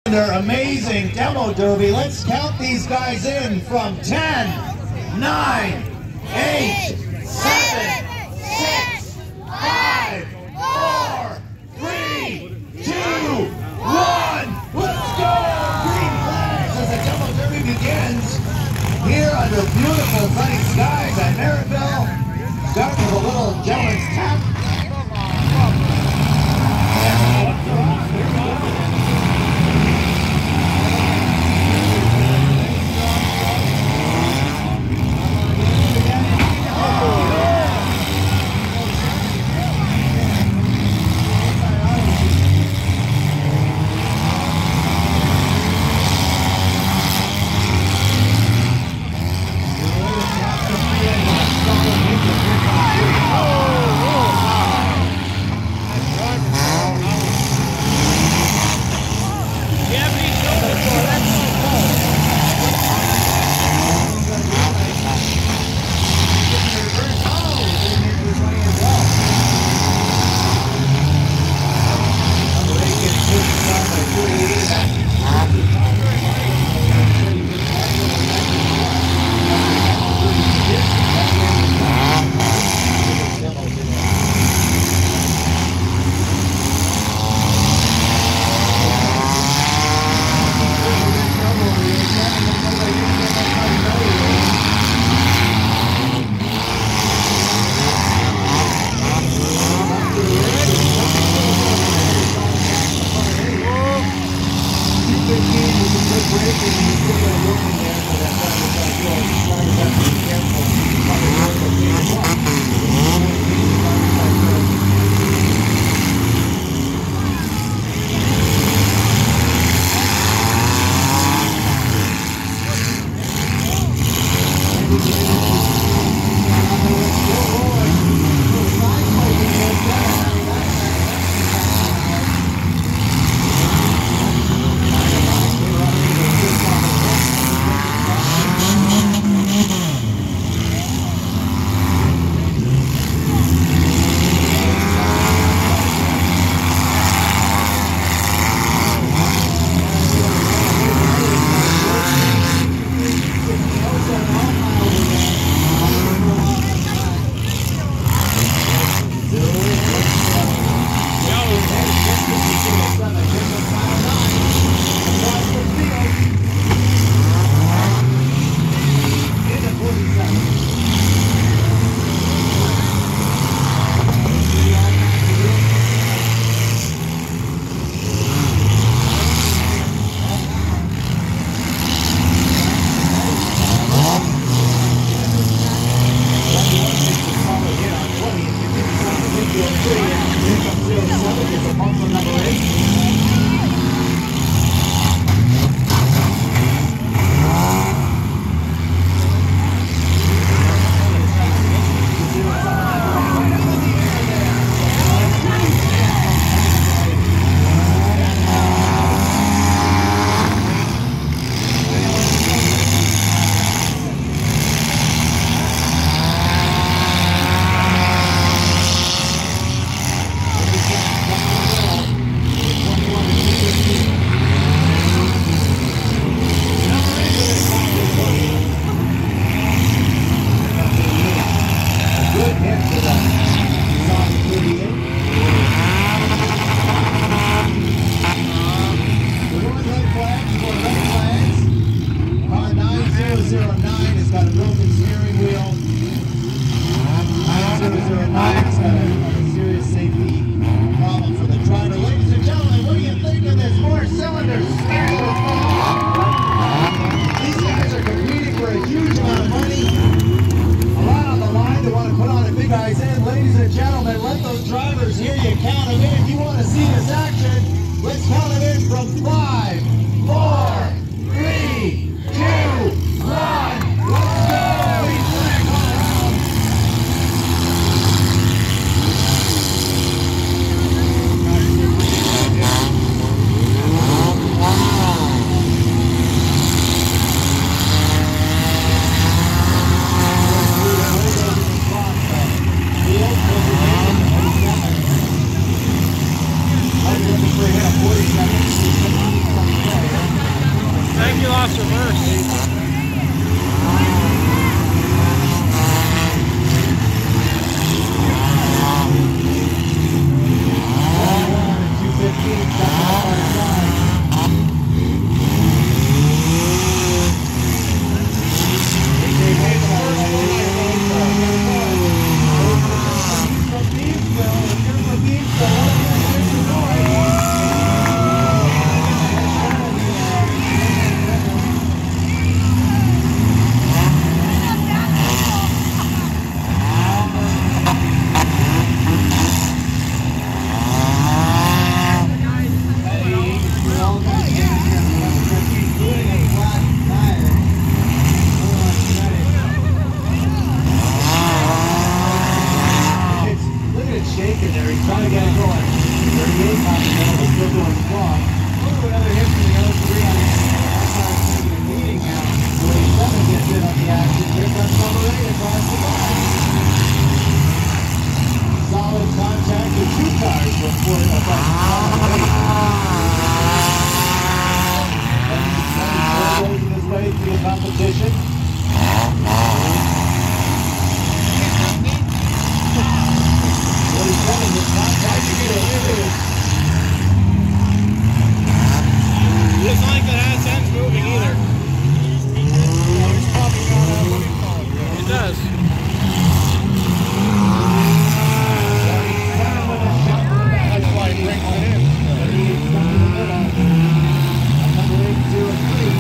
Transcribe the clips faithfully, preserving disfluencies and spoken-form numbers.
Their amazing demo derby. Let's count these guys in from ten, nine, eight, seven, six, five, four, three, two, one. Let's go! Green flags as the demo derby begins here under beautiful sunny skies at Merrittville. Starting with a little gentleman's tap. you lost reverse. Competition. It's not like the hat's end's moving either. It does. That's why it brings it in. Number eight, two, and three.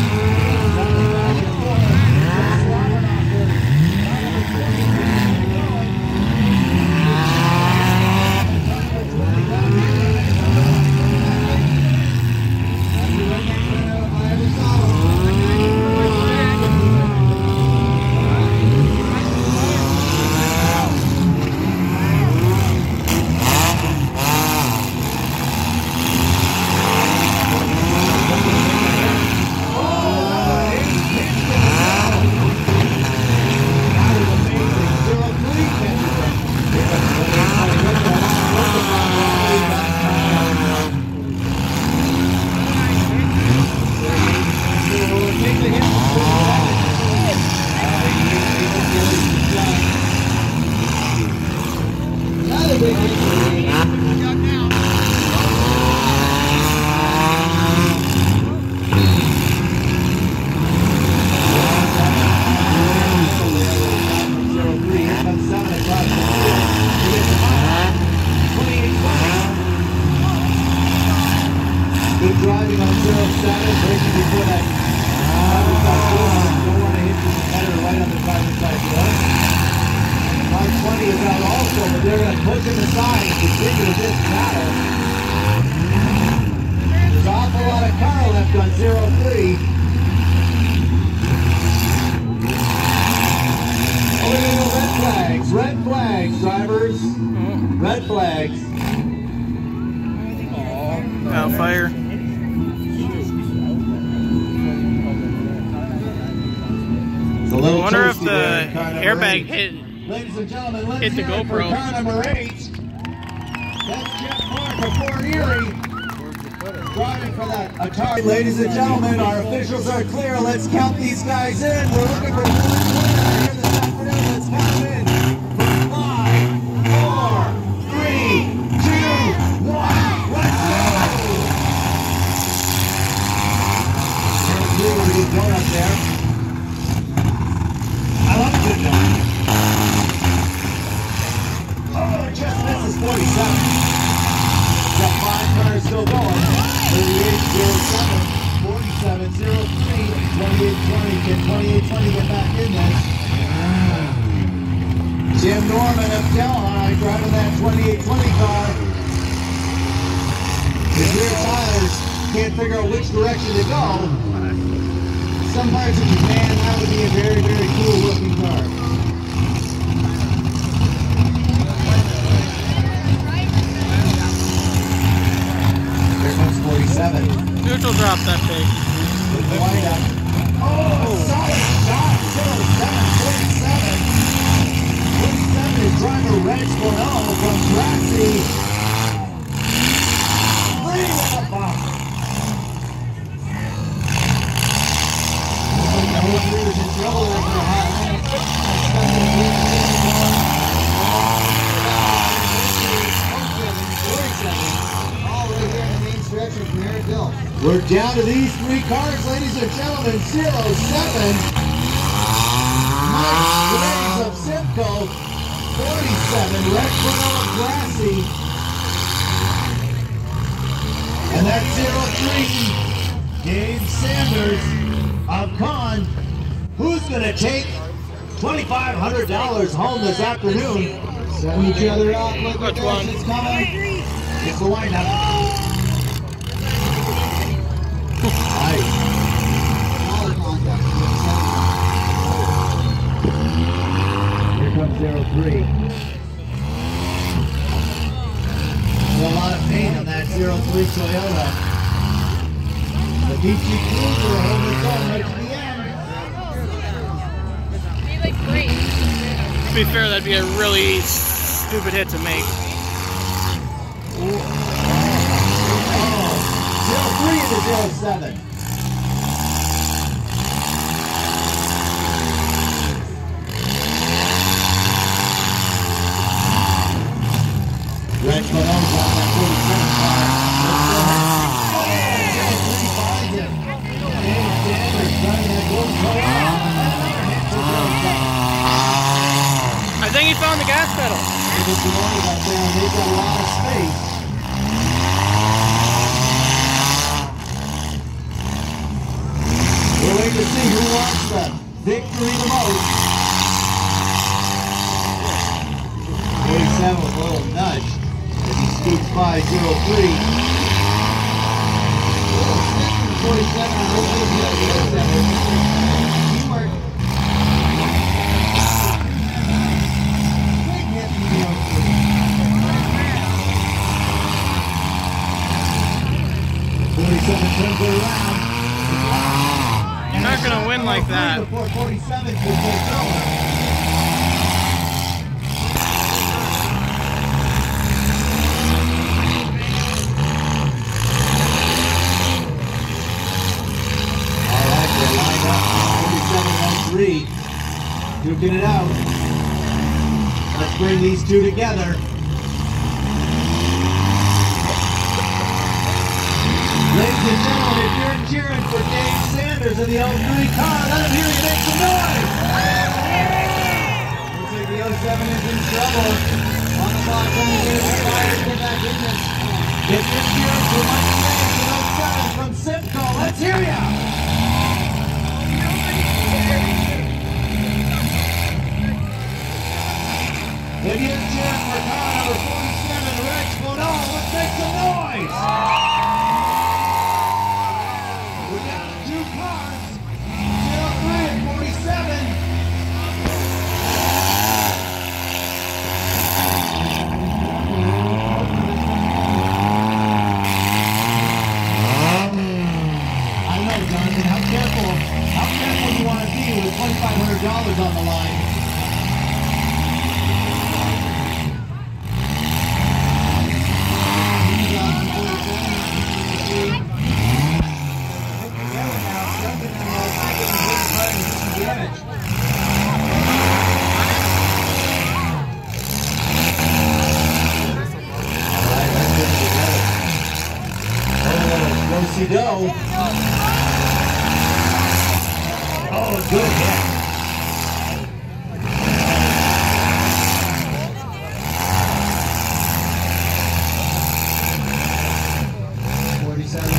Driving on zero seven, breaking before that driver's side door. Don't want to hit the competitor right on the driver's side door. five twenty is out also, but they're going to push him aside and continue this battle. There's an awful lot of car left on zero three. Oh, look at the red flags. Red flags, drivers. Red flags. Out fire. I wonder if the airbag hit, Ladies and gentlemen, let's hit the hear it for GoPro. car number eight. That's Jeff Mark of Fort Erie. Driving for that Atari. Ladies and gentlemen, our officials are clear. Let's count these guys in. We're looking for one winner here this afternoon. Let's count them in. For five, four, three, two, one. Let's go! Here's going up there. I love it. Oh, just misses forty-seven. Got five cars still going. thirty-eight, zero, seven, forty-seven, zero, three, twenty-eight, twenty. Can twenty-eight, twenty get back in this? Jim Norman of Delhi driving that twenty-eight twenty car. His rear tires can't figure out which direction to go. Some parts of Japan, that would be a very, very cool looking car. This one's forty-seven. Neutral drop that big. With the light up. Oh, solid shot. zero seven, forty-seven. forty-seven is driver Reg Bonneau from Traxy. Three with a bump. trouble with their hot lamp. All right here in the main stretch of merrittville. We're down to these three cars, ladies and gentlemen. zero seven. Mike Graves of Simcoe. forty-seven. wreckfest of Grassy. And that's zero three. Dave Sanders of Con. Who's going to take twenty-five hundred dollars home this afternoon? Send each other out. Look at Which one? this. It's coming. It's the lineup. Nice. All the contact. Here comes zero three. There's a lot of pain on that zero three Toyota. The D C Cruiser holding its own right to the end. Be like great. To be fair, that'd be a really stupid hit to make. Oh, zero three into zero seven. Red Bono's on that forty-seven car. zero three finds him. Dave Sanders driving that gold Toyota. Another hit for zero seven. I think he found the gas pedal. There's the ones out there, and they've got a lot of space. We're waiting to see who wants the victory the most. forty-seven with a little nudge as he scoots by zero three. forty-seven on the way to the other seven. Teamwork. Big hit from the other three. forty-seven turns it around. You're not going to win like that. Before forty-seven could get going. Three, duking it out. Let's bring these two together. Ladies and gentlemen, if you're cheering for Dave Sanders in the oh three car, let him hear you make some noise. Looks like the oh seven is in trouble. On the clock, coming in, trying to get back in this. If you're cheering for Mike Graves in oh seven from Simcoe, let's hear ya. If you're cheering for car number forty-seven, Rex Bono, let's make some noise! We're down to two cars, zero three and forty-seven. I know, Jonathan, how careful, how careful you want to be with twenty-five hundred dollars on the line. Go. Oh, good hit. forty-seven.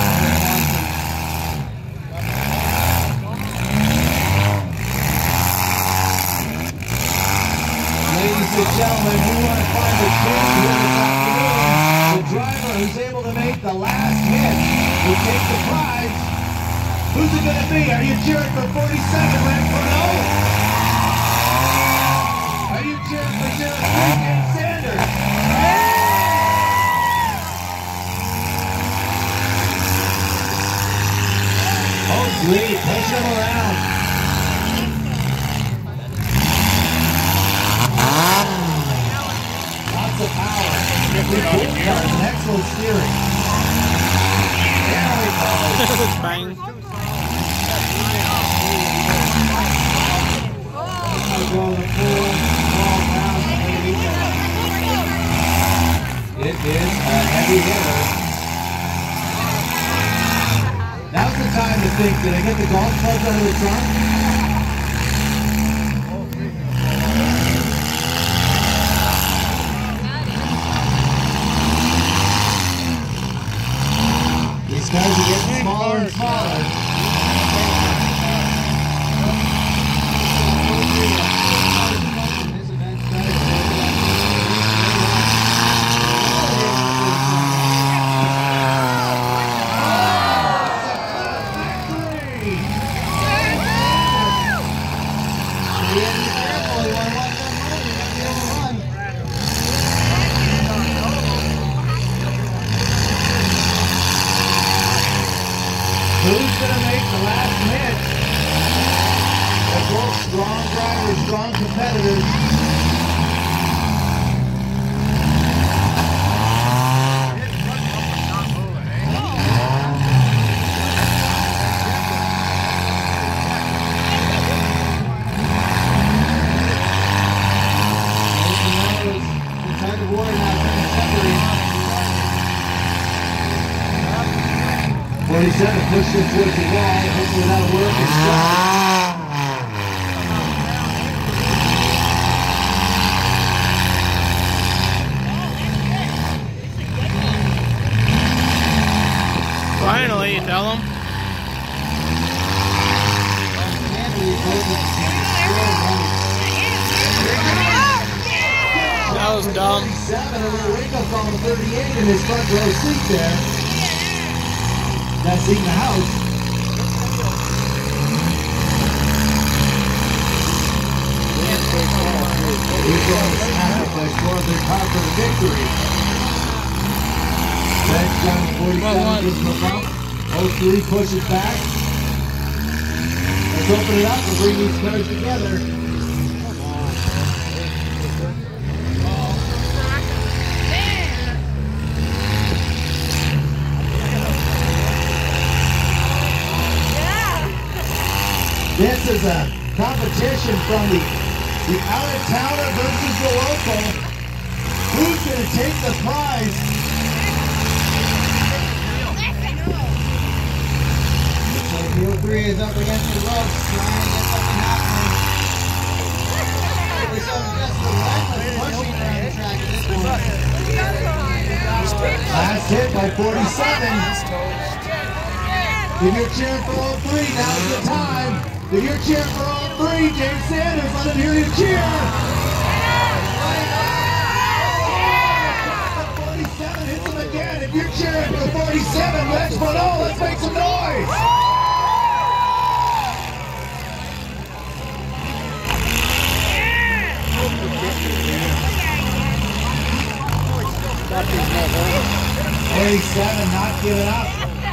Ladies and gentlemen, we want to find the champion this afternoon. The driver who's able to make the last hit will take the prize. Who's it going to be? Are you cheering for forty-seven, Red Bono? Are you cheering for zero three, Dave Sanders? Oh, sweet. Push him around. Lots of power. Excellent steering. There we go. Bang. got to go the full ball round underneath that. It is a heavy hitter. Now's the time to think, did I get the golf clubs out of the trunk? These guys are getting smaller and smaller. Who's going to make the last hit? They're both strong drivers, strong competitors. The tug of war now trying to separate. forty-seven pushed it towards the wall. Hopefully that'll work. It's shot. Finally, you tell them. That was dumb. forty-seven, a little wake up on the thirty-eight in his front row seat there. That's in the house. He's going to sacrifice for their car for the victory. Next time, forty-seven gives him a bump. oh three pushes back. Let's open it up and bring these cars together. This is a competition from the, the out-of-towner versus the local. Who's going to take the prize? So the oh three is up against the ropes, trying to get something happening. There's some just relentless pushing around the track at this point. Last hit by forty-seven. If you're cheering for oh three, now's the time. If you're cheering for all three, James Sanders, let him hear you cheer. forty-seven hits him again. If you're cheering for forty-seven, let's put on, let's make some noise. forty-seven not giving up.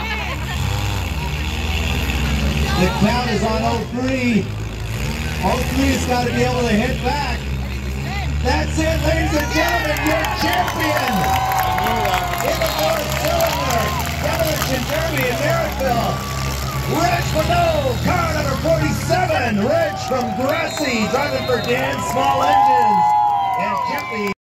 The count is on oh three. oh three's got to be able to hit back. That's it, ladies and gentlemen, your champion in the fourth cylinder demolition derby in Merrittville. Reg Mano, car number forty-seven. Reg from Grassy, driving for Dan Small Engines. And Jeffy.